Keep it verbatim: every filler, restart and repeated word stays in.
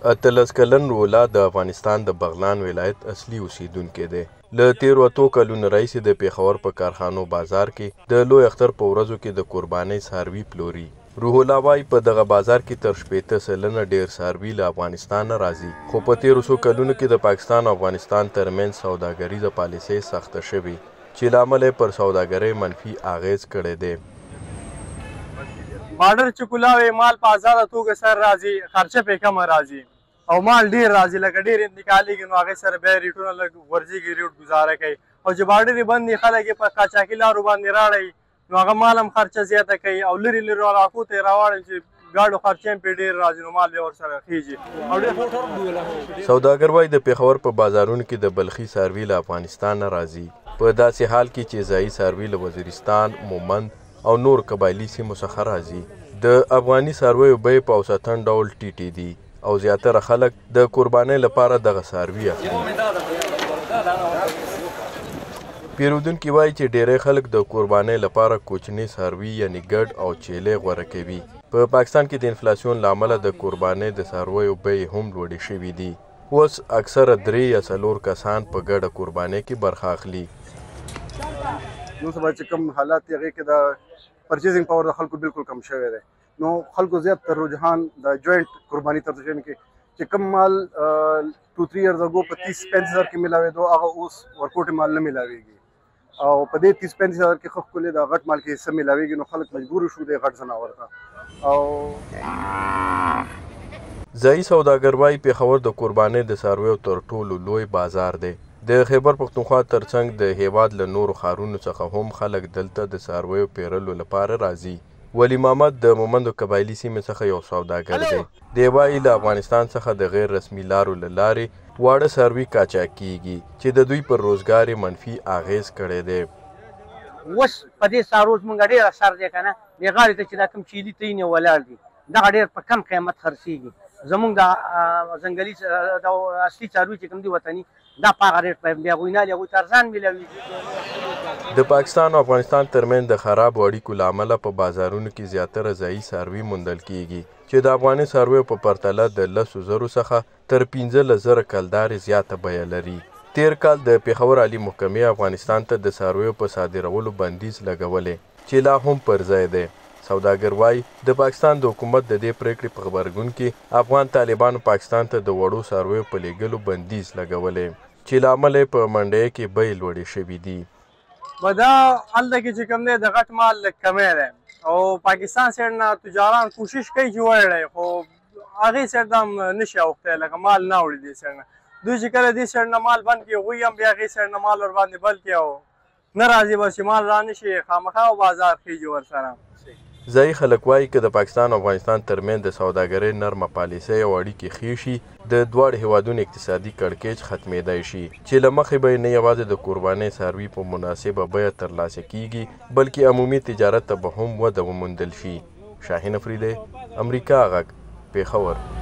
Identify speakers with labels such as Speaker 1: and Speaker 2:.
Speaker 1: اتلس کلن رولا د افغانستان د بغلان ولایت اصلي اوسیدونکی دی. له تیرو اتو کلونو راهیسې د پېښور په کارخانو بازار کې د لوی اختر په ورځو کې د قربانۍ څاروي پلوري. روح الله وایي په دغه بازار کې تر شپېته سلنه ډېر څاروي له افغانستان راځي، خو په تیرو څو کلونو کې د پاکستان او افغانستان ترمنځ سوداګریزه پالیسۍ سخته شوې چې له امله پر سوداګرۍ منفي اغېز کړی دی.
Speaker 2: بارډر چې کولاوي مال په ازاده توګه سر راځي، خرچه پې کمه راځي او مال ډېر راځي، لکه ډېر انتقالېږي نو هغې سره بیا ریټونه لږ ورځېږي، ریټ ګزاره کوي. او چې بارډر یې بند دي خلک یې په قاچاقي لارو باندې راړئ نو هغه مال هم خرچه زیاته کوي او لرې لرې علاقو ته یې راواړئ چې ګاډو خرچې هم پرې ډېر راځي نو مال بیا ورسره خېږي.
Speaker 1: سوداګر وایي د پېښور په بازارونو کې د بلخي څاروي له افغانستان نه راځي، په داسې حال کې چې ځایي څاروي له وزیرستان، مومند او نور قبایلي سیمو څخه راځي. د افغاني څارویو بیې په اوسطن ډول ټیټې دي او زیاتره خلک د قربانۍ لپاره دغه څاروي اخلي. پیرودونکي وایي چې ډېری خلک د قربانۍ لپاره کوچني څاروي یعنې ګډ او چیلې غوره کوي. په پاکستان کې د انفلاسیون له امله د قربانۍ د څارویو بیې هم لوړې شوي دي. اوس اکثره درې یا څلور کسان په ګډه قربانۍ کې برخه اخلي.
Speaker 3: نن سبا چې کوم حالات دي هغې کې د پرچیزنګ پاور د خلکو بالکل کم شوی دی، نو خلکو زیات تر رجحان د جوینټ قرباني طرف ته کې چې کوم مال ټو تھری ایئرز اگو په تیس پینتیس هزار کې میلاوېدو هغه اوس ورکوټې مال نه میلاوېږي او په دې تیس پینتیس هزار کې ښه ښکلې د غټ مال کې حصه میلاوېږي نو خلک مجبور شو د غټ ځناور ته. او
Speaker 1: ځایي سوداګر وایي پېښور د قربانۍ د څارویو تر ټولو لوی بازار دی. د خیبر پښتونخوا ترڅنګ د هیواد له نورو ښارونو څخه هم خلک دلته د څارویو پیرلو لپاره راځي. ولی محمد د مومندو قبایلي سیمې څخه یو سوداګر دی. دی وایي له افغانستان څخه د غیر رسمي لارو له لارې واړه څاروي قاچاق کیږي چې د دوی پر روزګار یې منفي اغېز کړی دی.
Speaker 4: اوس په دې څاروو زموږ ډېر اثر دی که نه، دې غاړې ته چې دا کوم چیلي تینې ولاړ دي دغه ډېر په کم قیمت خرڅېږي. زمونږ د ځنګلي د اصلي څاروي چې کوم دي وطني دا په هغه ریټ بیا هغوی نه هغوی ته ارزان میلاوېږي.
Speaker 1: د پاکستان او افغانستان ترمنځ د خرابو اړیکو له امله په بازارونو کې زیاتره ځایي څاروي موندل کیږي چې د افغاني څارویو په پرتله د لسو زرو څخه تر پنځلس زره کلدارې زیاته بیه لري. تیر کال د پېښور عالي محکمې افغانستان ته د څارویو په صادرولو بندیز لګولی چې لا هم پر ځای دی. سوداګر وایي د پاکستان د حکومت د دې پریکړې په غبرګون کې افغان طالبانو پاکستان ته د وړو څارویو په لیږلو بندیز لګولی چې له امله یې په منډیو کې بیې لوړې شوي دي.
Speaker 2: به دا هلته کې چې کوم دی د غټ مال لږ کمی دی او پاکستان سایډ نه تجاران کوشش کوي چې وړی، خو هغې سایډ ته هم نشي اوښتی، لکه مال نه وړي دې سایډ نه. دوی چې کله دې سایډ نه مال بند کړي هغوی هم بیا هغې سایډ نه مال ورباندې بل کړي او نه راځي، بس چې مال را نشي خامخا او بازار خېږي ورسره.
Speaker 1: ځایي خلک وایي که د پاکستان او افغانستان ترمنځ د سوداګرۍ نرمه پالیسۍ او اړیکې ښې شي د دواړو هیوادونو اقتصادي کړکېچ ختمېدی شي چې له مخې به یې نه یوازې د قربانۍ څاروي په مناسبه بیه ترلاسه کیږي بلکې عمومي تجارت ته به هم وده وموندل شي. شاهین افریدی، امریکا غږ، پېښور.